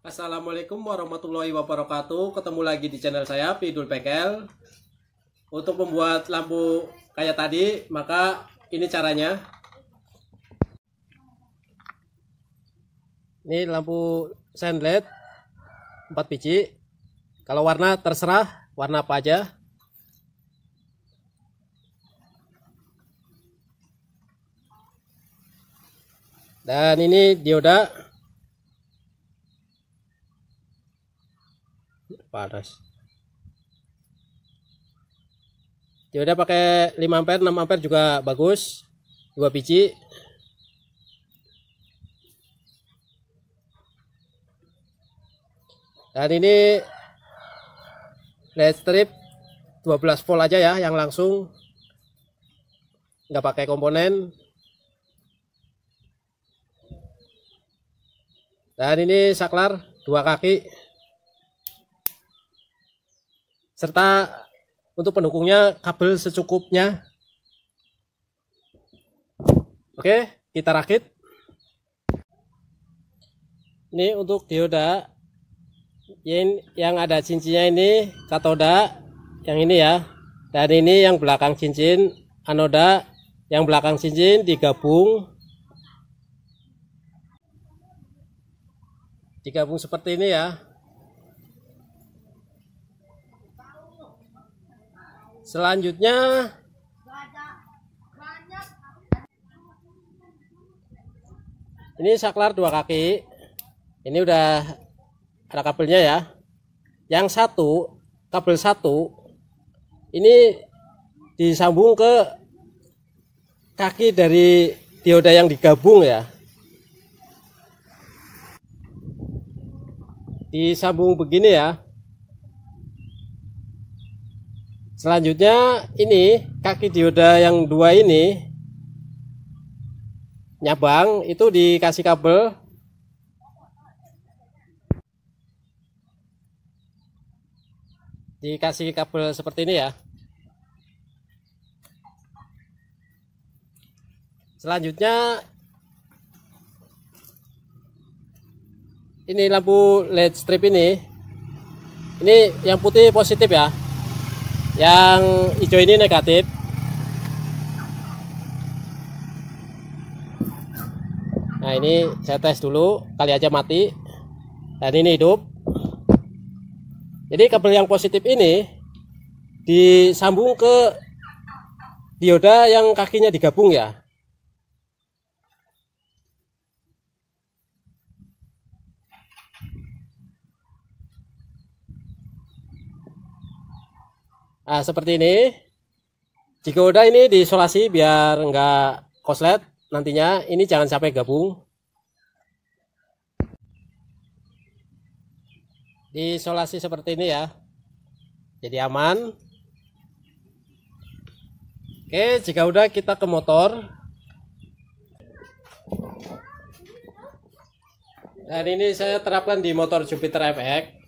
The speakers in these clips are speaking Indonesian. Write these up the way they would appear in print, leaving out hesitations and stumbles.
Assalamualaikum warahmatullahi wabarakatuh. Ketemu lagi di channel saya Pidul Bengkel. Untuk membuat lampu kayak tadi, maka ini caranya. Ini lampu sen LED 4 biji. Kalau warna terserah warna apa aja. Dan ini dioda panas. Dioda pakai 5 ampere, 6 ampere juga bagus. 2 biji. Dan ini LED strip 12 volt aja ya, yang langsung, nggak pakai komponen. Dan ini saklar 2 kaki, serta untuk pendukungnya kabel secukupnya. Oke, kita rakit. Ini untuk dioda yang ada cincinnya, ini katoda yang ini ya, dan ini yang belakang cincin anoda. Yang belakang cincin digabung seperti ini ya. Selanjutnya ini saklar 2 kaki. Ini udah ada kabelnya ya. Yang satu, kabel satu ini disambung ke kaki dari dioda yang digabung ya. Disambung begini ya. Selanjutnya ini kaki dioda yang 2 ini nyabang, itu dikasih kabel. Dikasih kabel seperti ini ya. Selanjutnya ini lampu LED strip ini yang putih positif ya, yang hijau ini negatif. Nah, ini saya tes dulu, kali aja mati. Dan ini hidup. Jadi kabel yang positif ini disambung ke dioda yang kakinya digabung ya. Nah, seperti ini. Jika udah ini diisolasi biar enggak koslet nantinya, ini jangan sampai gabung. Diisolasi seperti ini ya. Jadi aman. Oke, jika udah kita ke motor. Dan ini saya terapkan di motor Jupiter FX.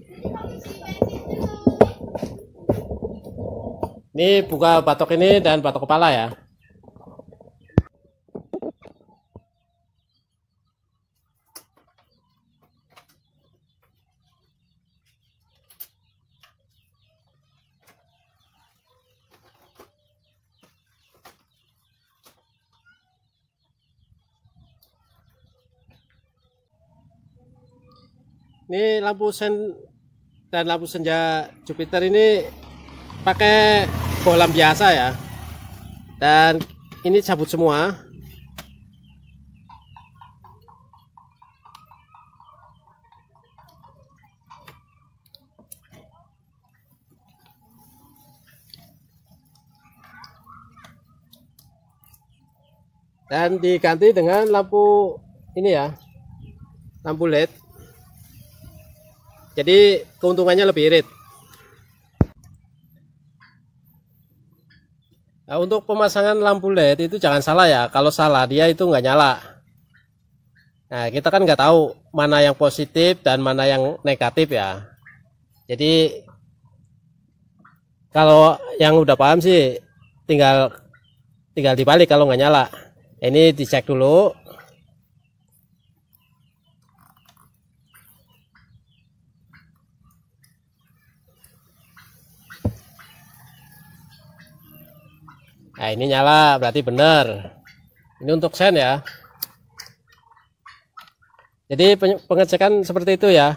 Ini buka batok ini dan batok kepala ya. Ini lampu sen dan lampu senja Jupiter ini pakai bohlam biasa ya, dan ini cabut semua. Dan diganti dengan lampu ini ya, lampu LED. Jadi keuntungannya lebih irit. Nah, untuk pemasangan lampu LED itu jangan salah ya. Kalau salah dia itu nggak nyala. Nah, kita kan nggak tahu mana yang positif dan mana yang negatif ya. Jadi kalau yang udah paham sih tinggal dibalik kalau nggak nyala. Ini dicek dulu. Nah, ini nyala berarti benar. Ini untuk sen ya. Jadi pengecekan seperti itu ya.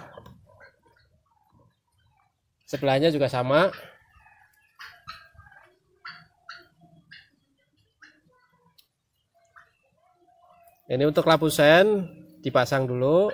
Sebelahnya juga sama. Ini untuk lampu sen dipasang dulu.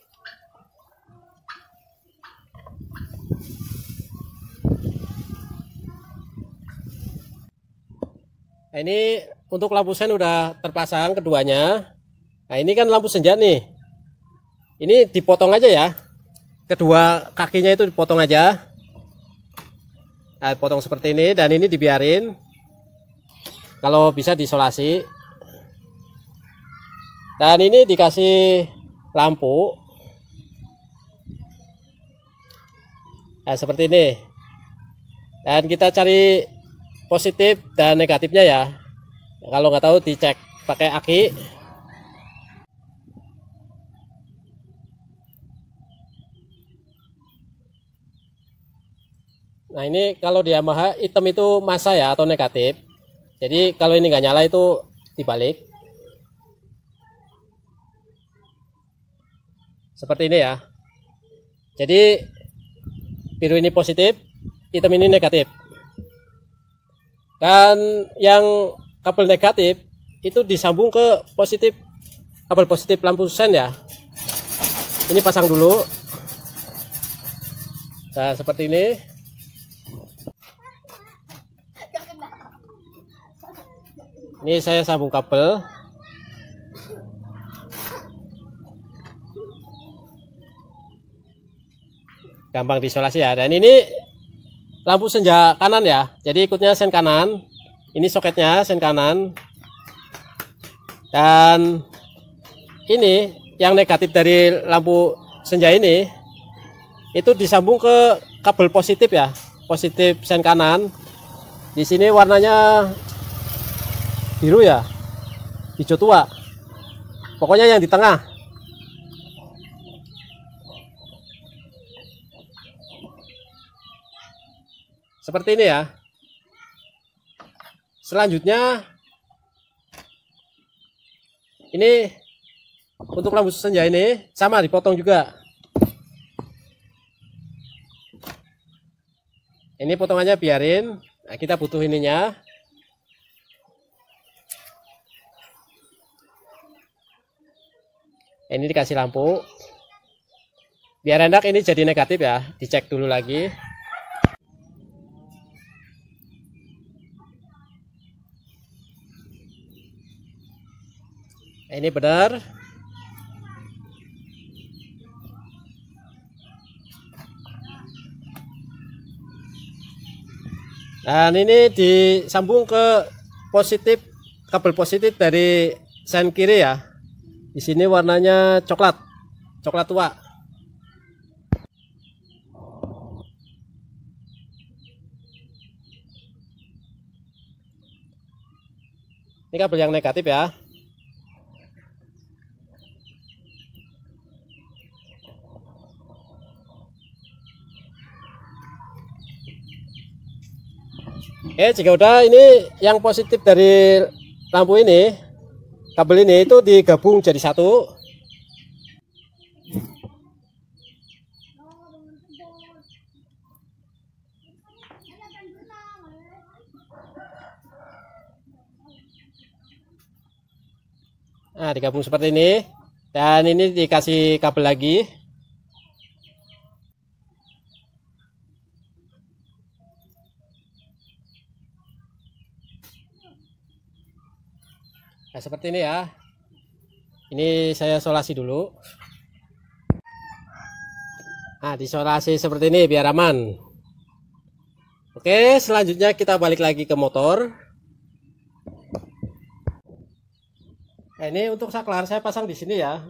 Nah, ini untuk lampu sen udah terpasang keduanya. Nah, ini kan lampu senja nih. Ini dipotong aja ya. Kedua kakinya itu dipotong aja. Nah, potong seperti ini dan ini dibiarin. Kalau bisa diisolasi. Dan ini dikasih lampu. Nah, seperti ini. Dan kita cari positif dan negatifnya ya. Kalau nggak tahu dicek pakai aki. Nah, ini kalau di Yamaha hitam itu massa ya atau negatif. Jadi kalau ini nggak nyala itu dibalik. Seperti ini ya. Jadi biru ini positif, hitam ini negatif. Dan yang kabel negatif itu disambung ke positif, kabel positif lampu sen ya. Ini pasang dulu. Nah, seperti ini. Ini saya sambung kabel. Gampang diisolasi ya. Dan ini lampu senja kanan ya. Jadi ikutnya sen kanan. Ini soketnya sen kanan. Dan ini yang negatif dari lampu senja ini itu disambung ke kabel positif ya. Positif sen kanan. Di sini warnanya biru ya. Hijau tua. Pokoknya yang di tengah. Seperti ini ya. Selanjutnya ini untuk lampu senja ini sama dipotong juga. Ini potongannya biarin. Nah, kita butuh ininya. Ini dikasih lampu. Biar enak ini jadi negatif ya. Dicek dulu lagi. Ini benar. Dan ini disambung ke positif, kabel positif dari sen kiri ya. Di sini warnanya coklat, coklat tua. Ini kabel yang negatif ya. Jika udah ini yang positif dari lampu ini, kabel ini itu digabung jadi satu. Nah, digabung seperti ini. Dan ini dikasih kabel lagi. Nah, seperti ini ya. Ini saya isolasi dulu. Nah, diisolasi seperti ini biar aman. Oke, selanjutnya kita balik lagi ke motor. Nah, ini untuk saklar saya pasang di sini ya.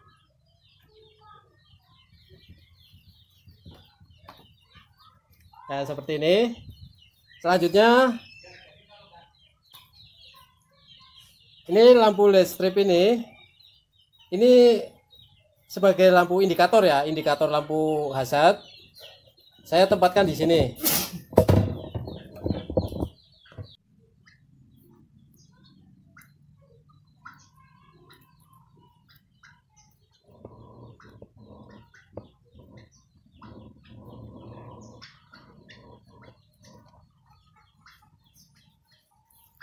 Nah, seperti ini. Selanjutnya ini lampu LED strip ini sebagai lampu indikator ya, indikator lampu hazard. Saya tempatkan di sini.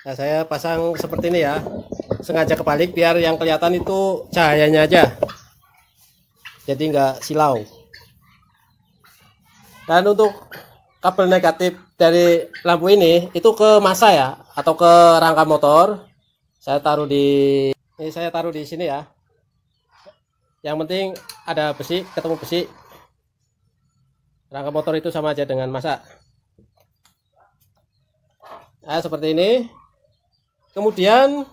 Nah, saya pasang seperti ini ya, sengaja kebalik biar yang kelihatan itu cahayanya aja, jadi nggak silau. Dan untuk kabel negatif dari lampu ini itu ke masa ya, atau ke rangka motor. Saya taruh di sini ya. Yang penting ada besi, ketemu besi. Rangka motor itu sama aja dengan masa. Nah, seperti ini. Kemudian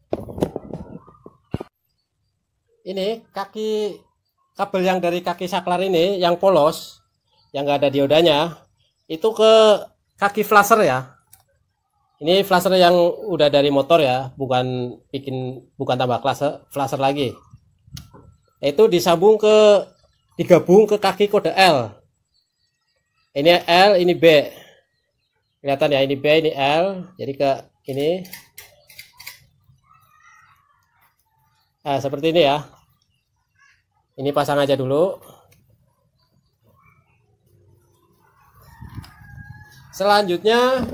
ini kabel yang dari kaki saklar ini yang polos, yang nggak ada diodanya, itu ke kaki flasher ya. Ini flasher yang udah dari motor ya, bukan tambah flasher lagi. Itu digabung ke kaki kode L. Ini L, ini B. Kelihatan ya, ini B, ini L. Jadi ke ini. Nah, seperti ini ya. Ini pasang aja dulu. Selanjutnya,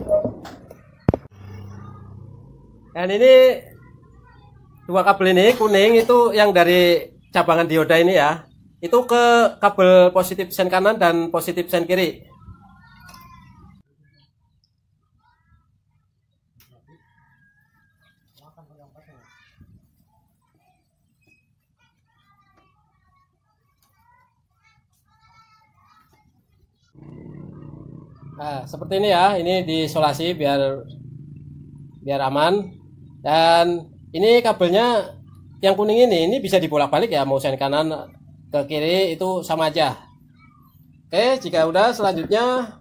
dan ini dua kabel ini kuning itu yang dari cabangan dioda ini ya. Itu ke kabel positif sen kanan dan positif sen kiri. Nah, seperti ini ya, ini diisolasi biar aman. Dan ini kabelnya yang kuning ini bisa dibolak-balik ya, mau sen kanan ke kiri itu sama aja. Oke, jika udah, selanjutnya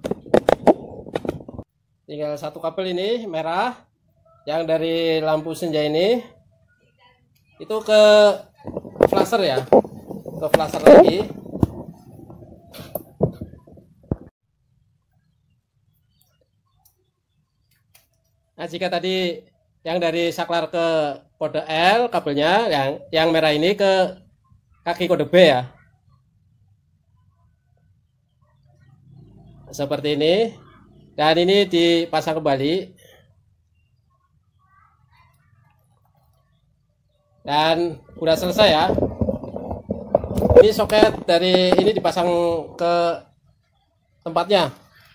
tinggal satu kabel ini merah yang dari lampu senja ini itu ke flasher ya, ke flasher lagi. Nah, jika tadi yang dari saklar ke kode L kabelnya, yang merah ini ke kaki kode B ya. Seperti ini. Dan ini dipasang kembali. Dan udah selesai ya. Ini soket dari ini dipasang ke tempatnya.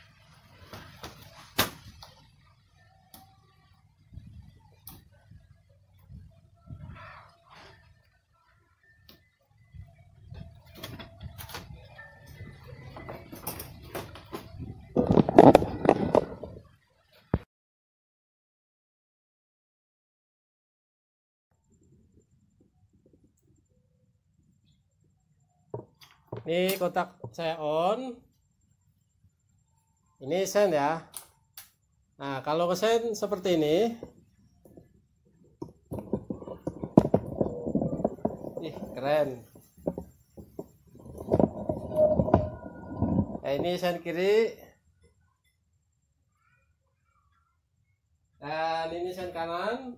Ini kontak saya on. Ini sen ya. Nah, kalau ke sen seperti ini. Ih, keren. Nah, ini sen kiri. Dan ini sen kanan.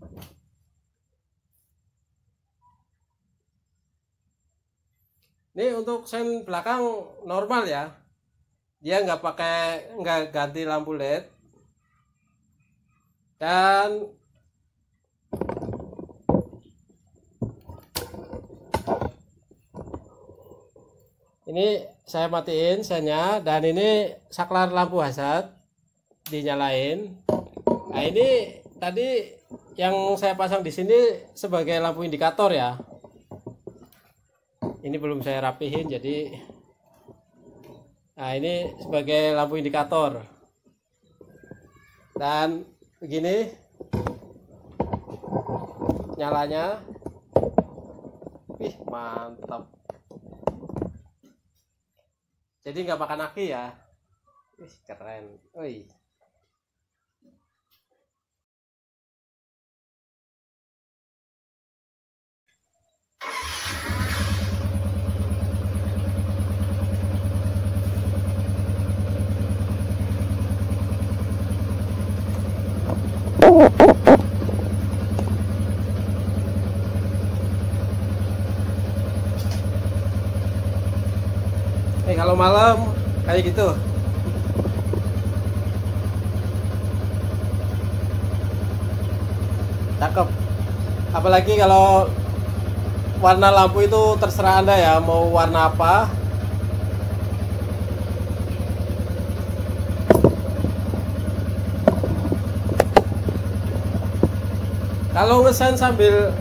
Ini untuk sen belakang normal ya, dia nggak ganti lampu LED. Dan ini saya matiin sennya, dan ini saklar lampu hazard dinyalain. Nah, ini tadi yang saya pasang di sini sebagai lampu indikator ya. Ini belum saya rapihin, jadi nah ini sebagai lampu indikator. Dan begini nyalanya. Wih, mantap. Jadi nggak makan aki ya. Wih, keren. Wih. Kalau malam kayak gitu. cakep. Apalagi kalau warna lampu itu terserah Anda ya, mau warna apa. Kalau ngesen sambil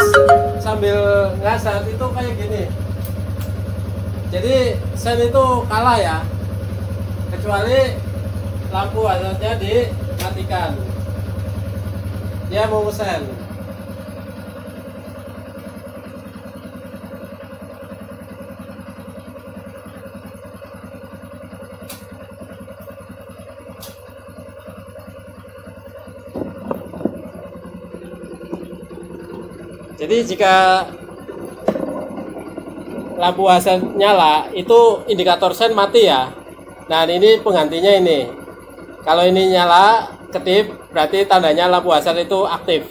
ngasat itu kayak gini. Jadi sen itu kalah ya, kecuali lampu hazardnya dimatikan. Dia mau ngesen. Jadi jika lampu hazard nyala, itu indikator sen mati ya. Nah ini penggantinya ini. Kalau ini nyala, kedip, berarti tandanya lampu hazard itu aktif.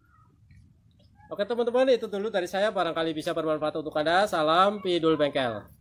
Oke teman-teman, itu dulu dari saya. Barangkali bisa bermanfaat untuk Anda. Salam Pidul Bengkel.